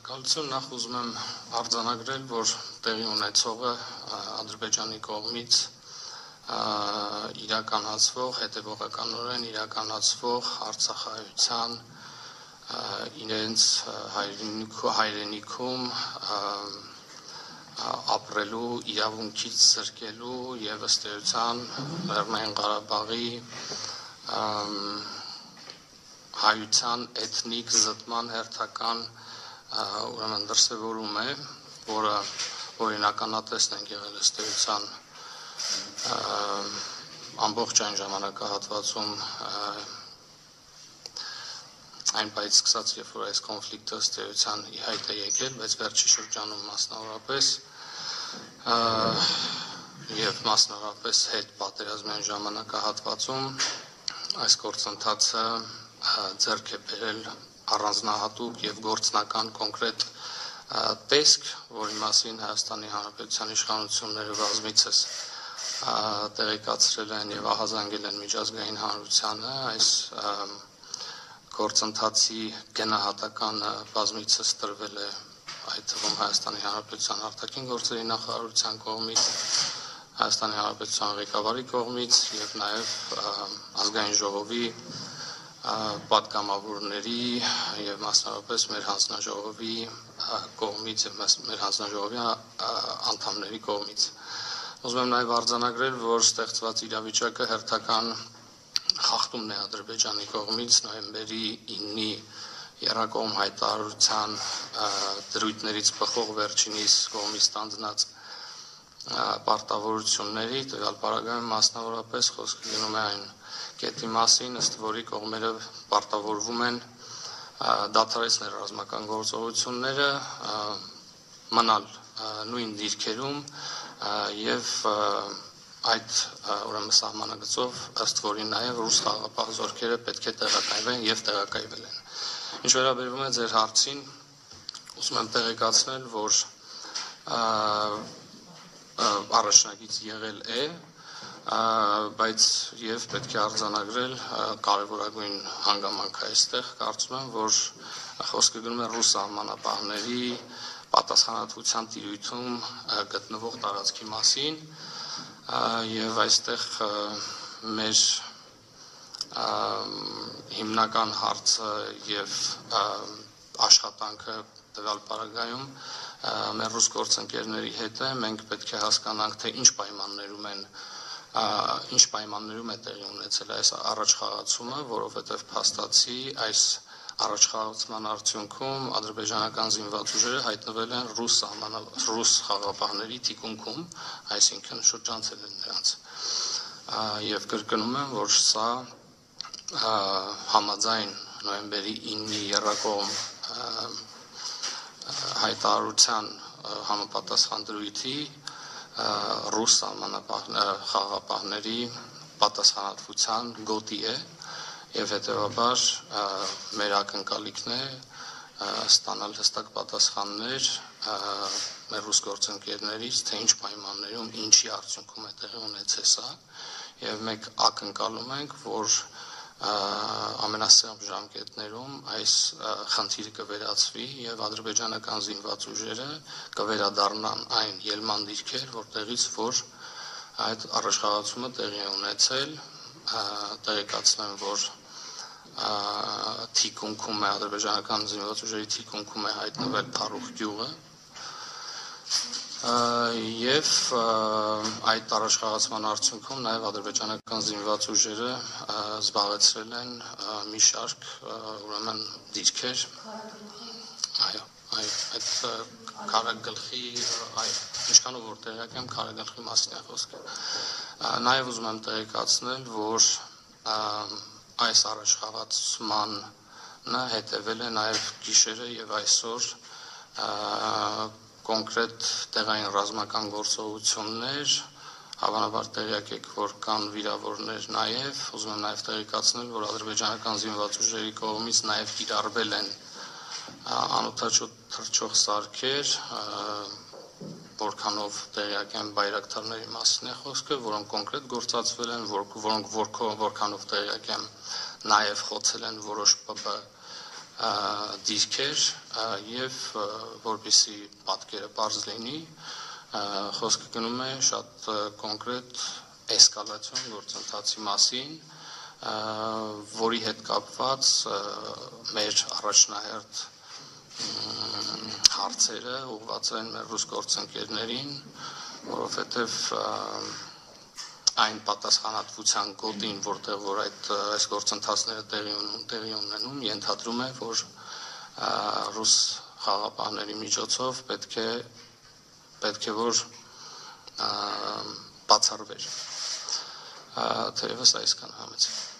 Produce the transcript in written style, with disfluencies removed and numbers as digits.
Շնորհակալություն, նախ ուզում եմ արձանագրել, որ տեղի ունեցողը Ադրբեջանի կողմից իրականացվող, հետևողականորեն իրականացվող Արցախայցյան իրենց հայրենիքում ապրելու իրավունքից զրկելու եւ ըստ էության Լեռնային Ղարաբաղի հայության էթնիկ զտման հերթական ուրեմն դրսևորում է, որը օրինականատեսն ենք եղել ըստ էության ամբողջ այն ժամանակահատվածում այն պայից սկսած, երբ որ այս կոնֆլիկտը ըստ էության ի հայտ է եկել, բայց վերջի շրջանում մասնավորապես եւ մասնավորապես հետ պատերազմյան ժամանակահատվածում այս գործընթացը ձեռք է բերել առանձնահատուկ եւ գործնական կոնկրետ տեսք, որի մասին Հայաստանի Հանրապետության իշխանությունները բազմիցս տեղեկացրել են եւ ահազանգել են միջազգային հանրությանը, այս գործընթացի գնահատականը բազմիցս տրվել է այդ թվում Հայաստանի Հանրապետության արտաքին գործերի նախարարության կողմից, Հայաստանի Հանրապետության ղեկավարի կողմից եւ նաեւ ազգային ժողովի պատգամավորների եւ մասնավորապես մեր հանձնաժողովի կողմից եւ մեր հանձնաժողովի անդամների կողմից։ Ուզում եմ նաեւ արձանագրել, որ ստեղծված իրավիճակը հերթական խախտումն է Ադրբեջանի կողմից նոյեմբերի 9-ի եռակողմ հայտարարության դրույթներից բխող վերջինիս կողմից ստանձնած պարտավորությունների, տվյալ պարագայում մասնավորապես խոսքը գնում է այն կետի մասին, ըստ որի կողմերը պարտավորվում են դադարեցնել ռազմական գործողությունները, մնալ նույն դիրքերում եւ այդ ուրեմն սահմանագծով ըստ որի նաեւ ռուս խաղաղապահ զորքերը պետք է տեղակայվեն եւ տեղակայվել են։ Ինչ վերաբերում է ձեր հարցին, ուզում եմ տեղեկացնել, որ առաջնագիծ եղել է, բայց եւ պետք է արձանագրել կարևորագույն հանգամանք այստեղ, կարծում եմ, որ խոսքը գնում է ռուս սահմանապահների պատասխանատվության տիրույթում գտնվող տարածքի մասին եւ այստեղ մեր հիմնական հարցը եւ աշխատանքը տվյալ պարագայում մեր ռուս գործընկերների հետ է, մենք պետք է հասկանանք, թե ինչ պայմաններում է տեղի ունեցել այս առաջխաղացումը, որովհետև փաստացի այս առաջխաղացման արդյունքում ադրբեջանական զինված ուժերը հայտնվել են ռուս խաղաղապահների թիկունքում, այսինքն շրջանցել են նրանց։ Եվ կրկնում եմ, որ սա համաձայն նոյեմբերի 9-ի եռակողմ հայտարարության համապատասխան դրույթի ռուս խաղաղապահների պատասխանատվության գոտի է եւ հետեւաբար մեր ակնկալիքն է ստանալ հստակ պատասխաններ մեր ռուս գործընկերներից, թե ինչ պայմաններում, ինչի արդյունքում է տեղի ունեցել սա եւ մենք ակնկալում ենք, որ ամենասեղմ ժամկետներում այս խնդիրը կվերացվի եւ ադրբեջանական զինված ուժերը կվերադառնան այն ելման դիրքեր, որտեղից որ այդ առաջխաղացումը տեղի է ունեցել, տեղեկացնեմ, որ թիկունքում է ադրբեջանական զինված ուժերի թիկունքում է հայտնվել Փարուխ գյուղը եւ այդ առաջխաղացման արդյունքում նաեւ ադրբեջանական զինված ուժերը զբաղեցրել են մի շարք ուրեմն դիրքեր այո այդ քարագլխի ինչքանով որ տեղյակ եմ քարագլխի մասին է խոսքը նաեւ ուզում եմ տեղեկացնել որ այս առաջխաղացմանը հետևել է նաեւ գիշերը եւ այսօր կոնկրետ տեղային ռազմական գործողություններ, հավանաբար տեղյակ եք, որ կան վիրավորներ նաև, ուզում եմ նաև տեղեկացնել, որ ադրբեջանական զինված ուժերի կողմից նաև կիրառվել են անօդաչու թռչող սարքեր, որքանով տեղյակ են բայրակտարների մասին է խոսքը, որոնք կոնկրետ գործածվել են, որքանով տեղյակ են նաև խոցել են որոշ ՊԲ դիրքեր եւ որպեսզի պատկերը բարձ լինի, խոսքը գնում է շատ կոնկրետ էսկալացիոն գործընթացի մասին, որի հետ կապված մեր առաջնահերթ հարցերը ուղղված են մեր ռուս գործընկերներին, որովհետև այն պատասխանատվության գոտին, որտեղ որ այս գործընթացները տեղի ունենում, ենթադրում է, որ ռուս խաղապահների միջոցով պետք է որ բացառվեր։ Թերևս այսքանը համեցեք։